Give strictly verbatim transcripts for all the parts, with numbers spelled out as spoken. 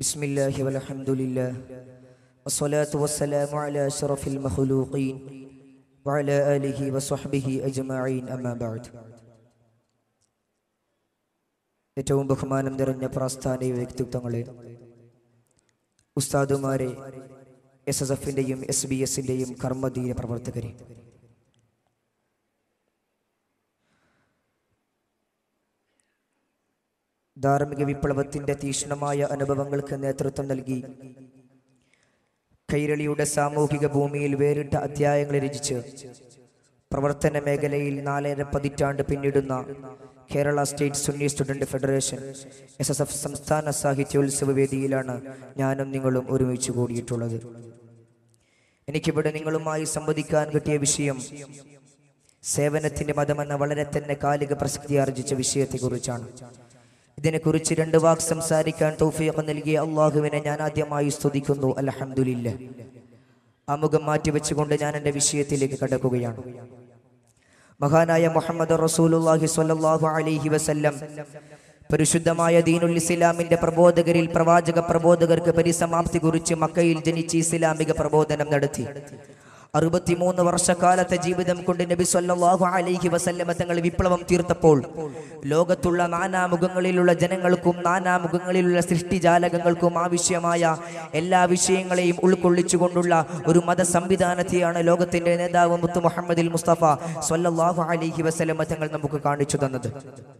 Bismillah walhamdulillah wassalatu wassalamu ala ashrafil makhluqin wa ala alihi wa sahbihi ajma'in amma ba'd. ഏറ്റവും ബഹുമാനം നിറഞ്ഞ പ്രസ്ഥാന വ്യക്തിത്വങ്ങളെ, ഉസ്താദുമാരെ, എസ് എസ് എഫിന്റെയും എസ് ബി എസിന്റെയും കർമ്മധീര പ്രവർത്തകരെ, ധാർമ്മിക വിപ്ലവത്തിന്റെ തീക്ഷ്ണമായ അനുഭവങ്ങൾക്ക് നേതൃത്വം നൽകി കൈരളിയുടെ സാമൂഹിക ഭൂമിയിൽ വേറിട്ട അധ്യായങ്ങൾ രചിച്ച് പ്രവർത്തന മേഖലയിൽ നാലര പതിറ്റാണ്ട് പിന്നിടുന്ന Kerala state Sunni student federation S S F സംസ്ഥാന സാഹിത്യോത്സവ വേദിയിലാണ് ഞാനും നിങ്ങളും ഒരുമിച്ച് കൂടിയിട്ടുള്ളത്. എനിക്കിവിടെ നിങ്ങളുമായി സംവദിക്കാൻ കിട്ടിയ വിഷയം സേവനത്തിന്റെ മതമെന്ന വളരെ തന്നെ കാലിക പ്രസക്തി ആർജിച്ച വിഷയത്തെക്കുറിച്ചാണ്. ഇതിനെക്കുറിച്ച് രണ്ട് വാക്ക് സംസാരിക്കാൻ തൗഫീഖ് നൽകിയ അള്ളാഹുവിനെ ഞാൻ ആദ്യമായി സ്തുതിക്കുന്നു. അൽഹംദുലില്ലാഹ്. ആമുഖം മാറ്റിവെച്ചുകൊണ്ട് ഞാൻ എൻ്റെ വിഷയത്തിലേക്ക് കടക്കുകയാണ്. മഹാനായ മുഹമ്മദ് റസൂലുള്ളാഹി സ്വല്ലല്ലാഹു അലൈഹി വസല്ലം പരിശുദ്ധമായ ദീനുൽ ഇസ്ലാമിന്റെ പ്രബോധകരിൽ പ്രവാചക പ്രബോധകർക്ക് പരിസമാപ്തി കുറിച്ച് മക്കയിൽ ജനിച്ച് ഇസ്ലാമിക പ്രബോധനം നടത്തി. അറുപത്തിമൂന്ന് വർഷക്കാലത്തെ ജീവിതം കൊണ്ട് നബി സല്ലല്ലാഹു അലൈഹി വസല്ലമ തങ്ങൾ വിപ്ലവം തീർത്തപ്പോൾ ലോകത്തുള്ള നാനാമുഖങ്ങളിലുള്ള ജനങ്ങൾക്കും നാനാമുഖങ്ങളിലുള്ള സൃഷ്ടിജാലകങ്ങൾക്കും ആവശ്യമായ എല്ലാ വിഷയങ്ങളെയും ഉൾക്കൊള്ളിച്ചുകൊണ്ടുള്ള ഒരു മത സംവിധാനത്തെയാണ് ലോകത്തിന്റെ നേതാവ് മുത്ത് മുഹമ്മദിൽ മുസ്തഫ സല്ലല്ലാഹു അലൈഹി വസല്ലമ തങ്ങൾ നമുക്ക് കാണിച്ചു തന്നത്.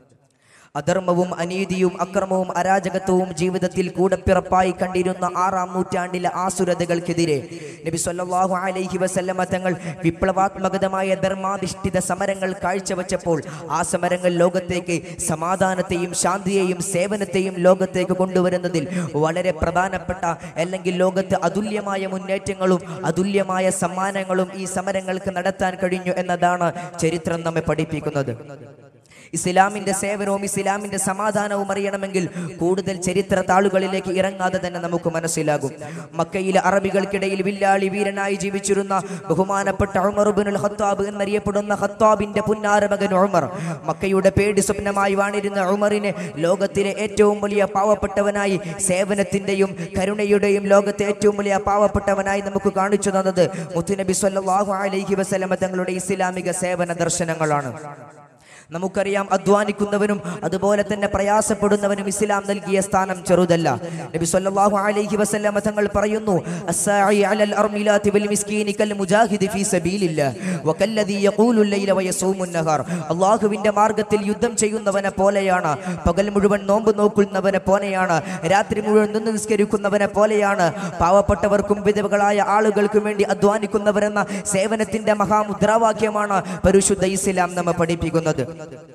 അധർമ്മവും അനീതിയും അക്രമവും അരാജകത്വവും ജീവിതത്തിൽ കൂടപ്പിറപ്പായി കണ്ടിരുന്ന ആറാം നൂറ്റാണ്ടിലെ ആസുരതകൾക്കെതിരെ നബി സല്ലല്ലാഹു അലൈഹി വസല്ലമ തങ്ങൾ വിപ്ലവാത്മകമായ ധർമാധിഷ്ഠിത സമരങ്ങൾ കാഴ്ചവെച്ചപ്പോൾ ആ സമരങ്ങൾ ലോകത്തേക്ക് സമാധാനത്തെയും ശാന്തിയെയും സേവനത്തെയും ലോകത്തേക്ക് കൊണ്ടുവരുന്നതിൽ വളരെ പ്രധാനപ്പെട്ട, അല്ലെങ്കിൽ ലോകത്ത് അതുല്യമായ മുന്നേറ്റങ്ങളും അതുല്യമായ സമ്മാനങ്ങളും ഈ സമരങ്ങൾക്ക് നടത്താൻ കഴിഞ്ഞു എന്നതാണ് ചരിത്രം നമ്മെ പഠിപ്പിക്കുന്നത്. ഇസ്ലാമിന്റെ സേവനവും ഇസ്ലാമിന്റെ സമാധാനവും അറിയണമെങ്കിൽ കൂടുതൽ ചരിത്ര താളുകളിലേക്ക് ഇറങ്ങാതെ തന്നെ നമുക്ക് മനസ്സിലാകും. മക്കയിലെ അറബികൾക്കിടയിൽ വില്ലാളി വീരനായി ജീവിച്ചിരുന്ന ബഹുമാനപ്പെട്ട ഉമർ ഇബ്നുൽ ഖത്താബ് എന്നറിയപ്പെടുന്ന ഖത്താബിന്റെ പുന്നാര മകൻ ഉമർ, മക്കയുടെ പേടി സ്വപ്നമായി വാണിരുന്ന ഉമറിനെ ലോകത്തിലെ ഏറ്റവും വലിയ പാവപ്പെട്ടവനായി, സേവനത്തിന്റെയും കരുണയുടെയും ലോകത്തെ ഏറ്റവും വലിയ പാവപ്പെട്ടവനായി നമുക്ക് കാണിച്ചു തന്നത് മുത്തുനബി സല്ലല്ലാഹു അലൈഹി വസല്ലമ തങ്ങളുടെ ഇസ്ലാമിക സേവന ദർശനങ്ങളാണ്. നമുക്കറിയാം, അധ്വാനിക്കുന്നവനും അതുപോലെ തന്നെ പ്രയാസപ്പെടുന്നവനും ഇസ്ലാം നൽകിയ സ്ഥാനം ചെറുതല്ല. നബി സല്ലല്ലാഹു അലൈഹി വസല്ലമ തങ്ങൾ പറയുന്നു, അസ്സാഇ അലൽ അർമിലാതി വൽ മിസ്കീനി കൽ മുജാഹിദി ഫീ സബീലില്ലാഹ് വകല്ലദി യഖൂലു ലൈല വയസൂമു നഹാർ. അല്ലാഹുവിന്റെ മാർഗ്ഗത്തിൽ യുദ്ധം ചെയ്യുന്നവനെ പോലെയാണ്, പകൽ മുഴുവൻ നോമ്പ് നോക്കുന്നവനെ പോലെയാണ്, രാത്രി മുഴുവൻ നിന്ന് നിസ്കരിക്കുന്നവനെ പോലെയാണ്, പാവപ്പെട്ടവർക്കും വിധവകളായ ആളുകൾക്കും വേണ്ടി അധ്വാനിക്കുന്നവരെന്ന സേവനത്തിന്റെ മഹാമുദ്രാവാക്യമാണ് പരിശുദ്ധ ഇസ്ലാം നമ്മെ പഠിപ്പിക്കുന്നത്.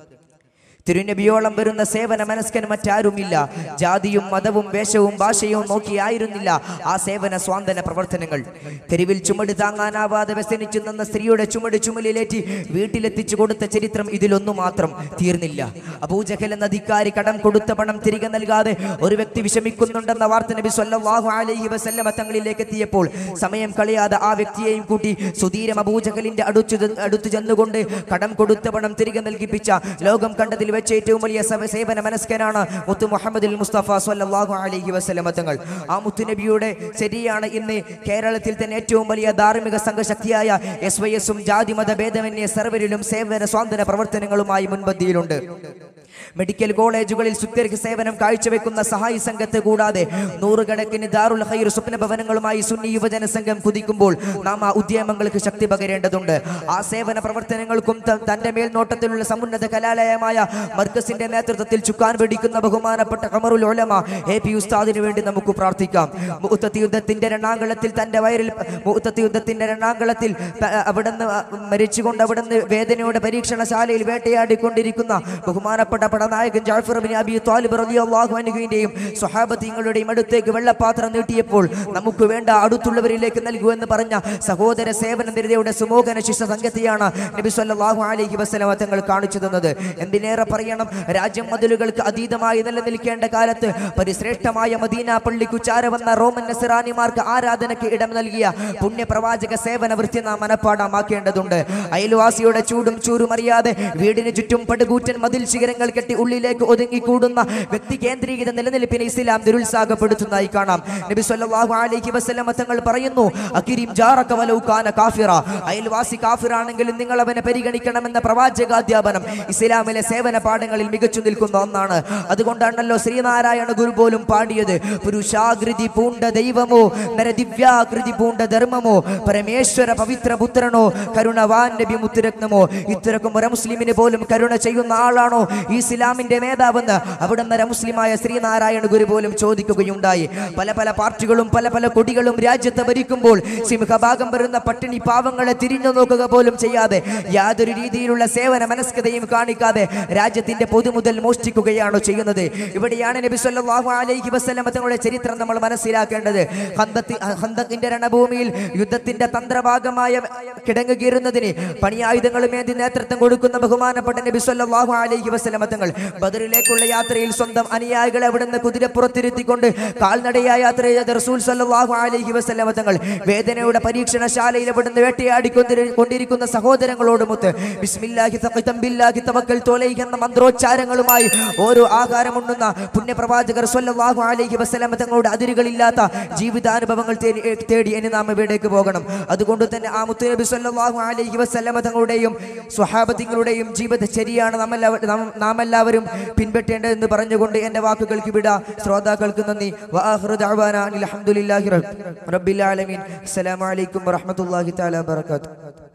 തിരുനബിയോളം വരുന്ന സേവന മനസ്കൻ മറ്റാരുമില്ല. ജാതിയും മതവും വേഷവും ഭാഷയും നോക്കിയായിരുന്നില്ല ആ സേവന സ്വാന്തന പ്രവർത്തനങ്ങൾ. തെരുവിൽ ചുമട് താങ്ങാനാവാതെ വ്യസനിച്ചു നിന്ന സ്ത്രീയുടെ ചുമട് ചുമലിലേറ്റി വീട്ടിലെത്തിച്ചു കൊടുത്ത ചരിത്രം ഇതിലൊന്നു മാത്രം തീർന്നില്ല. അബൂജഹൽ എന്ന അധികാരി കടം കൊടുത്ത പണം തിരികെ നൽകാതെ ഒരു വ്യക്തി വിഷമിക്കുന്നുണ്ടെന്ന വാർത്ത നബി സല്ലല്ലാഹു അലൈഹി വസല്ലമ തങ്ങളിലേക്ക് എത്തിയപ്പോൾ സമയം കളയാതെ ആ വ്യക്തിയെയും കൂട്ടി സുധീരം അബൂജഹലിന്റെ അടുത്തു അടുത്തു ചെന്നുകൊണ്ട് കടം കൊടുത്ത പണം തിരികെ നൽകിപ്പിച്ച ലോകം കണ്ടതിൽ വെച്ച് ഏറ്റവും വലിയ സേവന മനസ്കനാണ് മുത്ത് മുഹമ്മദിൽ മുസ്തഫ സ്വല്ലല്ലാഹു അലൈഹി വസല്ലമ തങ്ങൾ. ആ മുത്തുനബിയുടെ ശരിയാണ് ഇന്ന് കേരളത്തിൽ തന്നെ ഏറ്റവും വലിയ ധാർമ്മിക സംഘശക്തിയായ എസ് വൈ എസും ജാതി മത ഭേദമന്യേ സർവരിലും സേവന സ്വാതന്ത്ര്യ പ്രവർത്തനങ്ങളുമായി മുൻപന്തിയിലുണ്ട്. മെഡിക്കൽ കോളേജുകളിൽ സുത്യർഹ സേവനം കാഴ്ചവെക്കുന്ന സഹായി സംഘത്തെ കൂടാതെ നൂറുകണക്കിന് ദാറുൽ ഖൈർ സ്വപ്ന ഭവനങ്ങളുമായി സുന്നി യുവജന സംഘം കുതിക്കുമ്പോൾ നാം ആ ഉദ്യമങ്ങൾക്ക് ശക്തി പകരേണ്ടതുണ്ട്. ആ സേവന പ്രവർത്തനങ്ങൾക്കും തന്റെ മേൽനോട്ടത്തിലുള്ള സമുന്നത കലാലയമായ മർക്കസിന്റെ നേതൃത്വത്തിൽ ചുക്കാൻ വെടിക്കുന്ന ബഹുമാനപ്പെട്ട ഖമറുൽ ഉലമ എ പി ഉസ്താദിന് വേണ്ടി നമുക്ക് പ്രാർത്ഥിക്കാം. മുഅ്തത്ത് യുദ്ധത്തിന്റെ രണാങ്കളത്തിൽ തന്റെ വയറിൽ മുഅ്തത്ത് യുദ്ധത്തിന്റെ രണാങ്കളത്തിൽ അവിടുന്ന് മരിച്ചുകൊണ്ട് അവിടുന്ന് വേദനയുടെ പരീക്ഷണശാലയിൽ വേട്ടയാടിക്കൊണ്ടിരിക്കുന്ന ബഹുമാനപ്പെട്ട പടനായകൻ ജഅഫർ ഇബ്നു അബീ ത്വാലിബ് റളിയല്ലാഹു അൻഹുവിന്റെയും സ്വഹാബത്തികളുടെയും അടുത്തേക്ക് വെള്ളപ്പാത്രം നീട്ടിയപ്പോൾ നമുക്ക് വേണ്ട അടുത്തുള്ളവരിലേക്ക് നൽകൂ എന്ന് പറഞ്ഞ സഹോദര സേവന നിരതയുടെ സുമോഹന ശിഷ്യ സംഘത്തെയാണ് നബി സല്ലല്ലാഹു അലൈഹി വസല്ലമ തങ്ങൾ കാണിച്ചു തന്നത്. എന്തിനേറെ പറയണം, രാജ്യം മതിലുകൾക്ക് അതീതമായി നിലനിൽക്കേണ്ട കാലത്ത് പരിശ്രേഷ്ഠമായ മദീന പള്ളിക്കു ചാരവന്ന റോമൻ നസ്രാനിമാർക്ക് ആരാധനയ്ക്ക് ഇടം നൽകിയ പുണ്യപ്രവാചക സേവന വൃത്തി നാം മനഃപ്പാടമാക്കേണ്ടതുണ്ട്. അയൽവാസിയുടെ ചൂടും ചൂരും അറിയാതെ വീടിന് ചുറ്റും പടുകൂറ്റൻ മതിൽ ശിഖരങ്ങൾ കെട്ടി ഉള്ളിലേക്ക് ഒതുങ്ങിക്കൂടുന്ന വ്യക്തി കേന്ദ്രീകൃത നിലനിൽപ്പിനെ ഇസ്ലാം നിരുത്സാഹപ്പെടുത്തുന്നതായി കാണാം. നബി സല്ലല്ലാഹു അലൈഹി വസല്ലം തങ്ങൾ പറയുന്നു, അകിരിം ജാറക വലൗ കാന കാഫിറ, അയൽവാസി കാഫിറാണെങ്കിലും നിങ്ങൾ അവനെ പരിഗണിക്കണമെന്ന പ്രവാചകാധ്യാപനം ഇസ്ലാമിലെ സേവന പാഠങ്ങളിൽ മികച്ചു നിൽക്കുന്ന ഒന്നാണ്. അതുകൊണ്ടാണല്ലോ ശ്രീനാരായണ ഗുരു പോലും പാടിയത്, പുരുഷാകൃതി പൂണ്ട ദൈവമോ നരദിവ്യാകൃതി പൂണ്ട ധർമ്മമോ പരമേശ്വര പവിത്ര പുത്രനോ കരുണവാൻ നബി മുത്തുരത്നമോ. ഇത്തരക്കും ഒരു മുസ്ലിമിന് പോലും കരുണ ചെയ്യുന്ന ആളാണോ ഈ ഇസ്ലാമിന്റെ നേതാവെന്ന് അവിടുന്ന് മുസ്ലിമായ ശ്രീനാരായണ ഗുരു പോലും ചോദിക്കുകയുണ്ടായി. പല പല പാർട്ടികളും പല പല കൊടികളും രാജ്യത്ത് ഭരിക്കുമ്പോൾ സിംഹഭാഗം വരുന്ന പട്ടിണി പാവങ്ങളെ തിരിഞ്ഞു നോക്കുക പോലും ചെയ്യാതെ യാതൊരു രീതിയിലുള്ള സേവന മനസ്കതയും കാണിക്കാതെ രാജ്യത്തിന്റെ പൊതുമുതൽ മോഷ്ടിക്കുകയാണോ ചെയ്യുന്നത്? ഇവിടെയാണ് നബി സല്ലല്ലാഹു അലൈഹി വസല്ലം തങ്ങളുടെ ചരിത്രം നമ്മൾ മനസ്സിലാക്കേണ്ടത്. ഖന്തഖിന്റെ രണഭൂമിയിൽ യുദ്ധത്തിന്റെ തന്ത്രഭാഗമായ കിടങ്ങ് കീറുന്നതിന് പണിയായുധങ്ങളുമേന്തി നേതൃത്വം കൊടുക്കുന്ന ബഹുമാനപ്പെട്ട നബി സല്ലല്ലാഹു അലൈഹി വസല്ലം തങ്ങൾ ബദറിലേക്കുള്ള യാത്രയിൽ സ്വന്തം അനുയായികളെ അവിടുന്ന് കുതിരപ്പുറത്തിരുത്തിക്കൊണ്ട് കാൽനടയായ യാത്ര ചെയ്ത റസൂൽ സല്ലല്ലാഹു അലൈഹി വസല്ലം തങ്ങൾ വേദനയുടെ പരീക്ഷണശാലയിൽ അവിടുന്ന് വേട്ടയാടിക്കൊണ്ടിരിക്കുന്ന സഹോദരങ്ങളോടുമൊത്ത് ബിസ്മില്ലാഹി തഖതം ബില്ലാഹി തവക്കൽതു അലൈഹി എന്ന മന്ത്രോച്ചാരങ്ങളുമായി ഓരോ ആഹാരമുണ്ണുന്ന പുണ്യപ്രവാചകർ സല്ലല്ലാഹു അലൈഹി വസല്ലം തങ്ങളുടെ അതിരുകളില്ലാത്ത ജീവിതാനുഭവങ്ങൾ തേടി ഇനി നാം ഇവിടേക്ക് പോകണം. അതുകൊണ്ട് തന്നെ ആ മുത്തുനബി സല്ലല്ലാഹു അലൈഹി വസല്ലം തങ്ങളുടെയും സ്വഹാബത്തിങ്ങളുടെയും ജീവിതചര്യയാണ് നാം എല്ലാവരും പിൻപറ്റേണ്ടതെന്ന് പറഞ്ഞുകൊണ്ട് എന്റെ വാക്കുകൾക്ക് വിട. ശ്രോതാക്കൾക്ക് നന്ദി. വആഖിറു ദഅവാനാ അൽഹംദുലില്ലാഹി റബ്ബിൽ ആലമീൻ. അസ്സലാമു അലൈക്കും വറഹ്മത്തുള്ളാഹി തആല വബറകാതുഹു.